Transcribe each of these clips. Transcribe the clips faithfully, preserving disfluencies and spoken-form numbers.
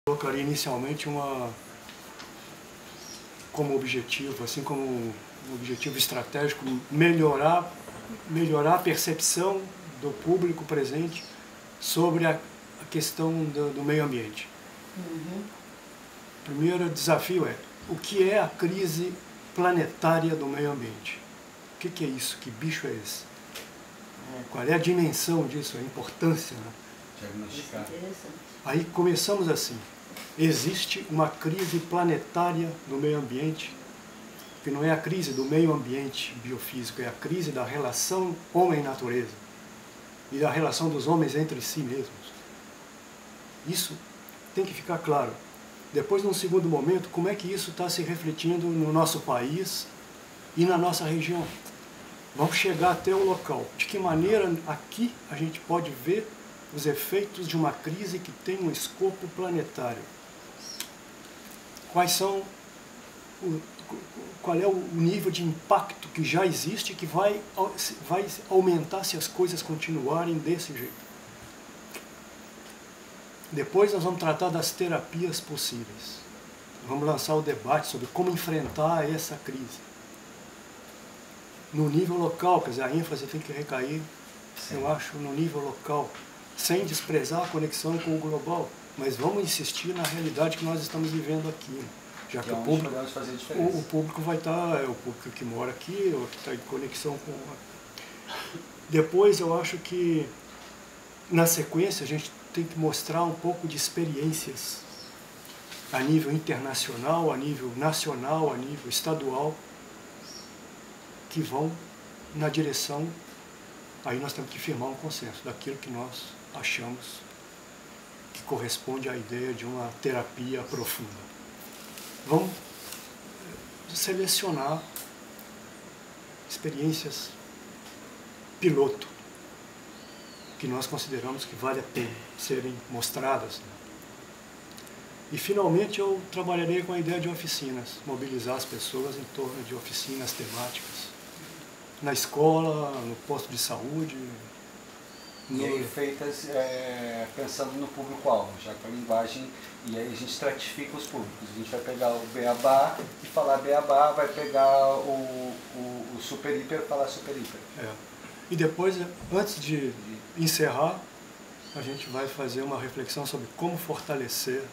Colocaria inicialmente uma, como objetivo, assim como um objetivo estratégico, melhorar, melhorar a percepção do público presente sobre a, a questão do, do meio ambiente. Uhum. O primeiro desafio é, o que é a crise planetária do meio ambiente? O que, que é isso? Que bicho é esse? Qual é a dimensão disso, a importância, né? Diagnosticar. Aí começamos assim, existe uma crise planetária do meio ambiente, que não é a crise do meio ambiente biofísico, é a crise da relação homem-natureza e da relação dos homens entre si mesmos. Isso tem que ficar claro. Depois, num segundo momento, como é que isso está se refletindo no nosso país e na nossa região? Vamos chegar até o local. De que maneira aqui a gente pode ver os efeitos de uma crise que tem um escopo planetário? Quais são, o, qual é o nível de impacto que já existe, que vai, vai aumentar se as coisas continuarem desse jeito? Depois nós vamos tratar das terapias possíveis. Vamos lançar o debate sobre como enfrentar essa crise. No nível local, quer dizer, a ênfase tem que recair, Sim. eu acho, no nível local, sem desprezar a conexão com o global, mas vamos insistir na realidade que nós estamos vivendo aqui, já que o público, o, o público vai estar, é o público que mora aqui, ou que está em conexão com... Depois eu acho que, na sequência, a gente tem que mostrar um pouco de experiências a nível internacional, a nível nacional, a nível estadual, que vão na direção, aí nós temos que firmar um consenso daquilo que nós achamos que corresponde à ideia de uma terapia profunda. Vamos selecionar experiências piloto, que nós consideramos que vale a pena serem mostradas. E, finalmente, eu trabalharei com a ideia de oficinas, mobilizar as pessoas em torno de oficinas temáticas, na escola, no posto de saúde. No... E aí feitas é, pensando no público-alvo, já com a linguagem, e aí a gente estratifica os públicos. A gente vai pegar o beabá e falar beabá, vai pegar o, o, o super hiper e falar super hiper. É. E depois, antes de encerrar, a gente vai fazer uma reflexão sobre como fortalecer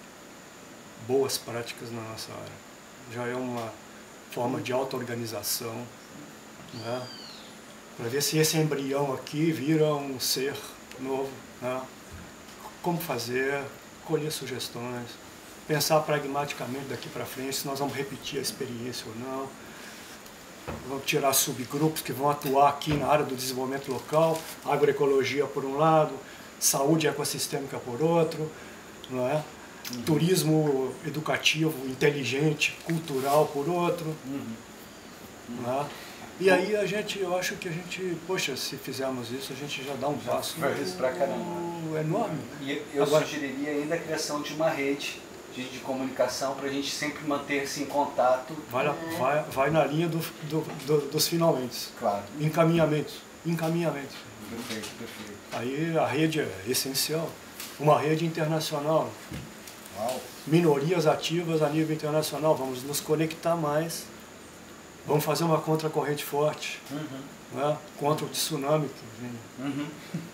boas práticas na nossa área. Já é uma forma de auto-organização, né? Para ver se esse embrião aqui vira um ser novo, né? Como fazer, colher sugestões, pensar pragmaticamente daqui para frente se nós vamos repetir a experiência ou não. Vamos tirar subgrupos que vão atuar aqui na área do desenvolvimento local, agroecologia por um lado, saúde ecossistêmica por outro, não é? Uhum. Turismo educativo, inteligente, cultural por outro. Uhum. Não é? E aí a gente, eu acho que a gente, poxa, se fizermos isso, a gente já dá um passo pra caramba. enorme. E eu Agora, sugeriria ainda a criação de uma rede de, de comunicação para a gente sempre manter-se em contato. Vai, vai, vai na linha do, do, do, dos finalmente. Claro. Encaminhamentos. Encaminhamentos. Perfeito, perfeito. Aí a rede é essencial. Uma rede internacional. Uau. Minorias ativas a nível internacional. Vamos nos conectar mais. Vamos fazer uma contracorrente forte, uhum. né? Contra o tsunami que vem. Uhum.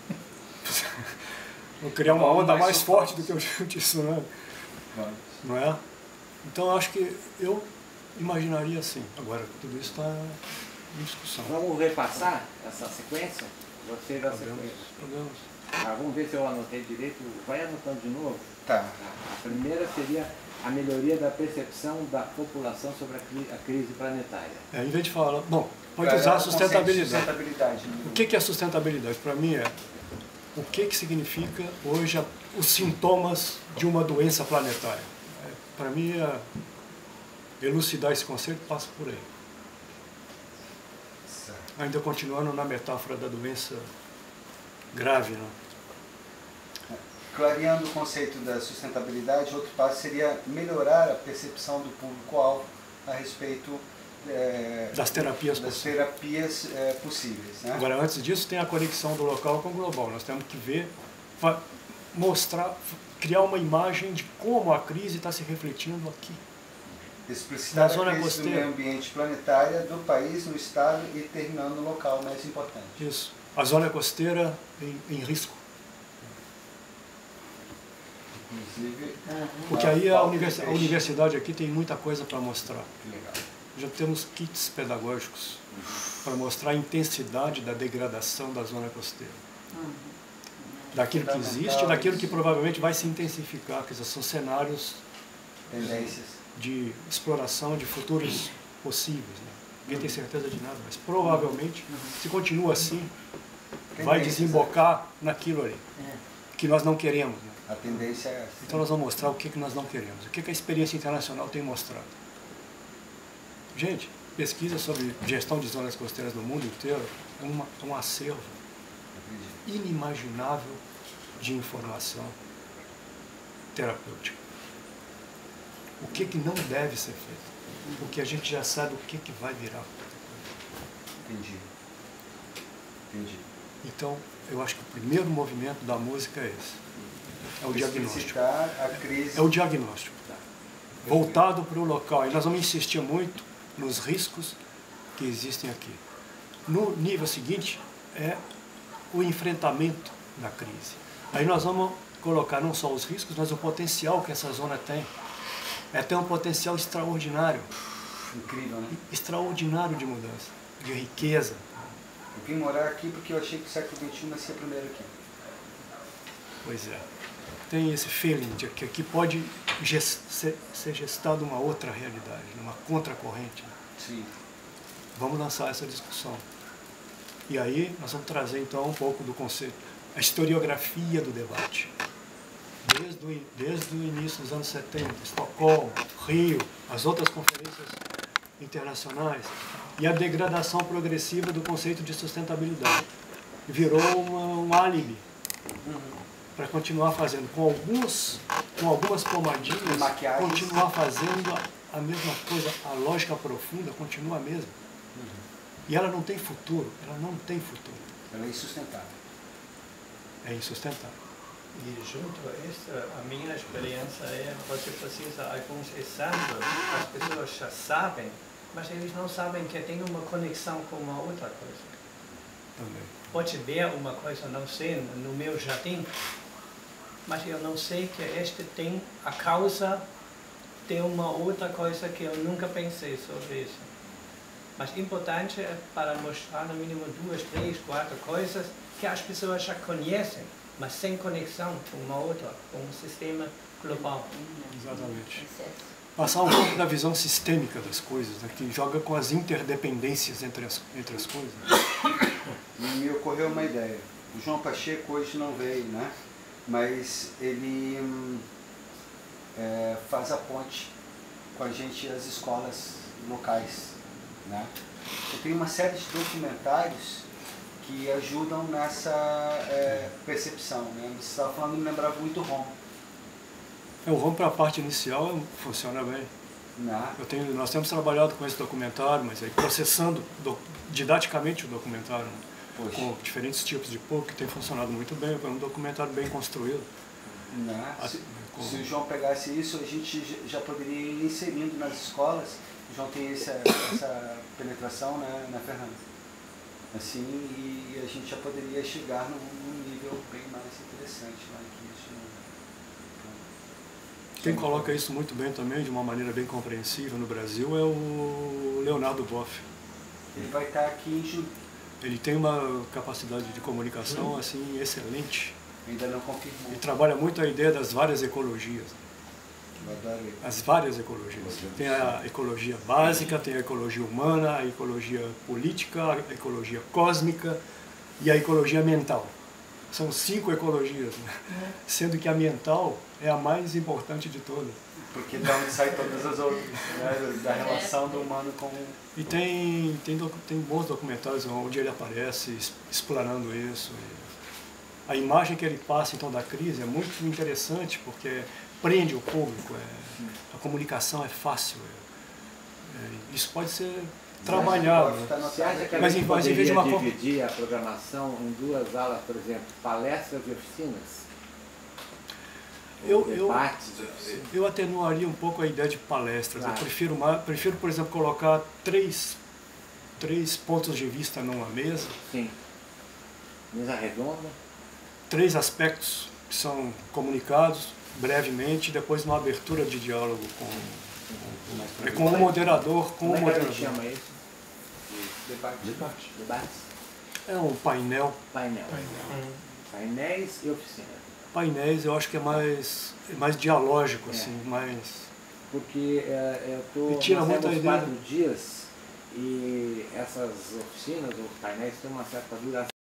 Vamos criar uma onda mais, mais forte do que o tsunami. Vai. Não é? Então eu acho que eu imaginaria assim. Agora, tudo isso está em discussão. Vamos repassar essa sequência? Você da sequência. Podemos. Ah, vamos ver se eu anotei direito. Vai anotando de novo? Tá. A primeira seria a melhoria da percepção da população sobre a, cri a crise planetária. É, em vez de falar, bom, pode usar a sustentabilidade. sustentabilidade. O que é a sustentabilidade? Para mim é o que, que significa hoje a, os sintomas de uma doença planetária. É, Para mim, é, elucidar esse conceito passa por aí. Certo. Ainda continuando na metáfora da doença grave, né? Clareando o conceito da sustentabilidade, outro passo seria melhorar a percepção do público-alvo a respeito é, das terapias das possíveis. Terapias, é, possíveis, né? Agora, antes disso, tem a conexão do local com o global. Nós temos que ver, mostrar, criar uma imagem de como a crise está se refletindo aqui. Explicitar Na zona a crise do costeira. meio ambiente planetária, do país, no estado e terminando no local mais importante. Isso. A zona costeira em, em risco. Inclusive, Porque aí a, univers, a universidade aqui tem muita coisa para mostrar. que legal. Já temos kits pedagógicos para mostrar a intensidade da degradação da zona costeira. Daquilo que existe e daquilo que provavelmente vai se intensificar, quer dizer, são cenários Tendências. de exploração de futuros possíveis. Né? Ninguém tem certeza de nada, mas provavelmente, se continua assim, vai desembocar naquilo ali, que nós não queremos. Né? A tendência é essa. Então nós vamos mostrar o que, que nós não queremos, o que, que a experiência internacional tem mostrado. Gente, pesquisa sobre gestão de zonas costeiras no mundo inteiro é uma, é um acervo inimaginável de informação terapêutica. O que, que não deve ser feito? Porque a gente já sabe o que, que vai virar. Entendi. Entendi. Então, eu acho que o primeiro movimento da música é esse. É o diagnóstico. Explicitar a crise. É o diagnóstico. Voltado para o local. E nós vamos insistir muito nos riscos que existem aqui. No nível seguinte, é o enfrentamento da crise. Aí nós vamos colocar não só os riscos, mas o potencial que essa zona tem. É ter um potencial extraordinário. Incrível, né? Extraordinário de mudança, de riqueza. Eu vim morar aqui porque eu achei que o século vinte e um nascia primeiro aqui. Pois é. Tem esse feeling de que aqui pode gest ser, ser gestada uma outra realidade, uma contracorrente. Sim. Vamos lançar essa discussão. E aí nós vamos trazer então um pouco do conceito, a historiografia do debate. Desde o, desde o início dos anos setenta, Estocolmo, Rio, as outras conferências internacionais, e a degradação progressiva do conceito de sustentabilidade. Virou uma, um álibi para continuar fazendo, com, alguns, com algumas pomadinhas, Maquiagens. continuar fazendo a, a mesma coisa, a lógica profunda continua a mesma. E ela não tem futuro, ela não tem futuro. Ela é insustentável. É insustentável. E junto a isso, a minha experiência é você precisa de alguns exemplos, as pessoas já sabem, mas eles não sabem que tem uma conexão com uma outra coisa. Também. Pode ver uma coisa, não sei, no meu jardim, mas eu não sei que este tem a causa de uma outra coisa que eu nunca pensei sobre isso. Mas importante é para mostrar no mínimo duas, três, quatro coisas que as pessoas já conhecem, mas sem conexão com uma outra, com um sistema global. Exatamente. Passar um pouco da visão sistêmica das coisas, né, que joga com as interdependências entre as, entre as coisas. Me ocorreu uma ideia. O João Pacheco hoje não veio, né? Mas ele hum, é, faz a ponte com a gente e as escolas locais, né? Eu tenho uma série de documentários que ajudam nessa é, percepção, né? Você estava falando, me lembrava muito o Rom. É, o Rom para a parte inicial funciona bem. Né? Eu tenho, nós temos trabalhado com esse documentário, mas aí processando do, didaticamente o documentário, né, com diferentes tipos de público, que tem funcionado muito bem, é um documentário bem construído. Né? A, se, com... se o João pegasse isso, a gente já poderia ir inserindo nas escolas. O João tem essa, essa penetração, né, na Fernanda. Assim, e a gente já poderia chegar num, num nível bem mais interessante lá que isso. Quem coloca isso muito bem também, de uma maneira bem compreensível no Brasil, é o Leonardo Boff. Ele vai estar aqui em julho. Ele tem uma capacidade de comunicação assim excelente. Ainda não confirmou. Ele trabalha muito a ideia das várias ecologias. As várias ecologias. Tem a ecologia básica, tem a ecologia humana, a ecologia política, a ecologia cósmica e a ecologia mental. São cinco ecologias, né? Sendo que a mental é a mais importante de todas. Porque da onde saem todas as outras, né? Da relação do humano com... E tem, tem, tem bons documentários onde ele aparece explanando isso. A imagem que ele passa então da crise é muito interessante porque prende o público, é, a comunicação é fácil. É, é, isso pode ser trabalhado. Você acha que a mas, gente mas em vez de poderia uma dividir a programação em duas alas, por exemplo, palestras e oficinas? Eu, eu, debates. eu atenuaria um pouco a ideia de palestras. Claro. Eu prefiro, mais, prefiro, por exemplo, colocar três, três pontos de vista numa mesa, Sim. Mesa redonda. três aspectos que são comunicados brevemente, depois uma abertura de diálogo com, com, é, com o moderador. Com Como o é que a moderador. gente chama isso? Debate. Debate. Debates. É um painel. Painel. Painéis e oficina. Painéis eu acho que é mais, é mais dialógico, É. assim, mais... Porque é, eu E estou tira muito a ideia. quatro dias e essas oficinas ou painéis têm uma certa duração.